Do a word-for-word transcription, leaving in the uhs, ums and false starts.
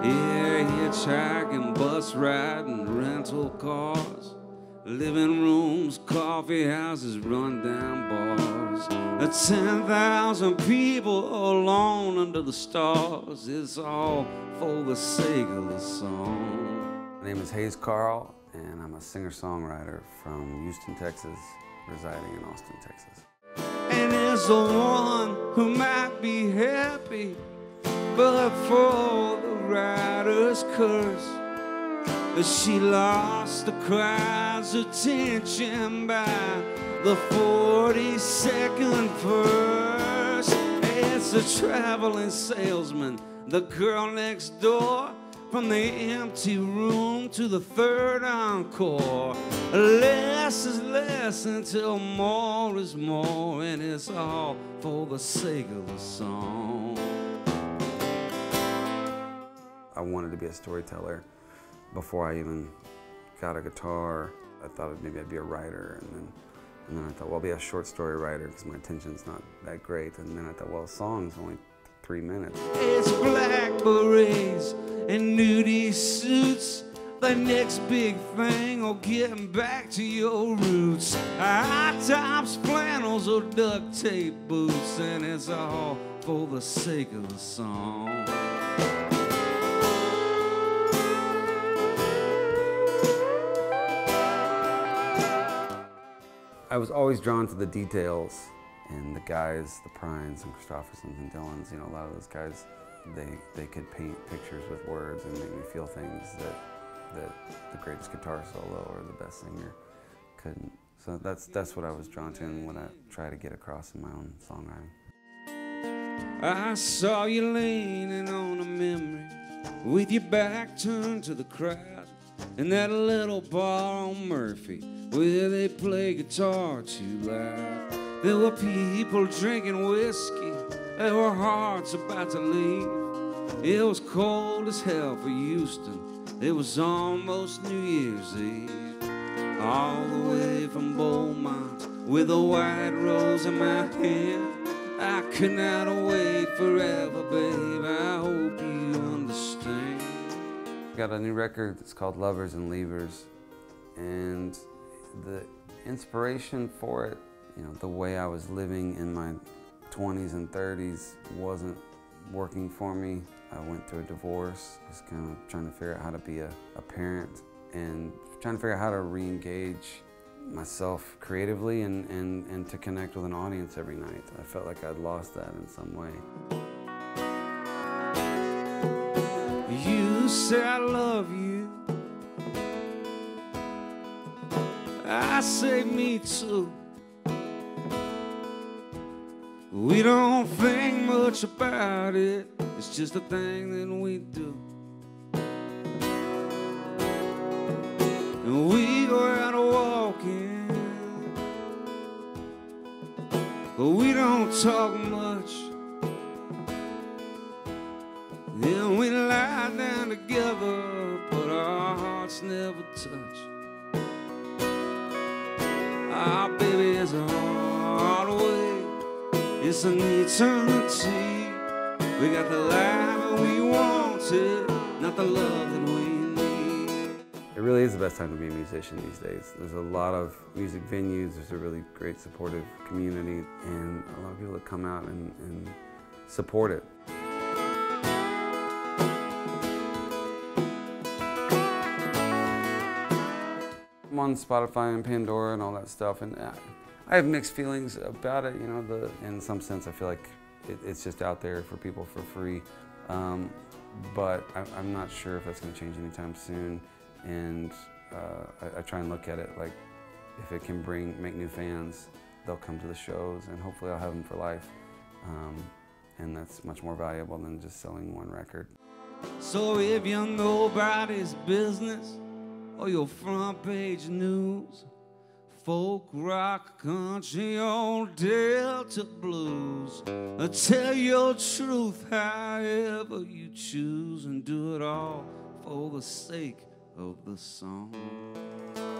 Yeah, hitchhiking, bus riding, rental cars, living rooms, coffee houses, rundown bars. A ten thousand people alone under the stars. It's all for the sake of the song. My name is Carll, and I'm a singer-songwriter from Houston, Texas, residing in Austin, Texas. And it's the one who might be happy, but for the writer's curse, she lost the crowd's attention by the forty-second verse. It's a traveling salesman, the girl next door, from the empty room to the third encore. Less is less until more is more, and it's all for the sake of the song. I wanted to be a storyteller before I even got a guitar. I thought maybe I'd be a writer, and then, and then I thought, well, I'll be a short story writer because my attention's not that great. And then I thought, well, a song's only three minutes. It's black berets and nudie suits, the next big thing, or getting back to your roots. High tops, flannels, or duct tape boots, and it's all for the sake of the song. I was always drawn to the details, and the guys, the Prynes and Christophersons and Dylans, you know, a lot of those guys, they, they could paint pictures with words and make me feel things that, that the greatest guitar solo or the best singer couldn't. So that's, that's what I was drawn to and what I try to get across in my own songwriting. I saw you leaning on a memory with your back turned to the crowd in that little bar on Murphy where they play guitar too loud. There were people drinking whiskey, there were hearts about to leave. It was cold as hell for Houston, it was almost New Year's Eve. All the way from Beaumont with a white rose in my hand, I could not wait forever, babe, I hope you understand. I got a new record that's called Lovers and Leavers, and the inspiration for it, you know, the way I was living in my twenties and thirties wasn't working for me. I went through a divorce, was kind of trying to figure out how to be a, a parent and trying to figure out how to re-engage myself creatively and, and, and to connect with an audience every night. I felt like I'd lost that in some way. You say I love you, I say me too. We don't think much about it, it's just a thing that we do. And we go out walking, but we don't talk much. Then we lie down together, but our hearts never touch. Ah, baby, it's a hard way, it's an eternity. We got the life that we wanted, not the love that we need. It really is the best time to be a musician these days. There's a lot of music venues, there's a really great supportive community, and a lot of people that come out and, and support it. I'm on Spotify and Pandora and all that stuff, and I have mixed feelings about it. You know, the, in some sense, I feel like it, it's just out there for people for free, um, but I, I'm not sure if that's going to change anytime soon. And uh, I, I try and look at it like, if it can bring make new fans, they'll come to the shows, and hopefully I'll have them for life. Um, and that's much more valuable than just selling one record. So if you're nobody's business, or your front page news, folk, rock, country, old Delta blues, tell your truth however you choose, and do it all for the sake of the song.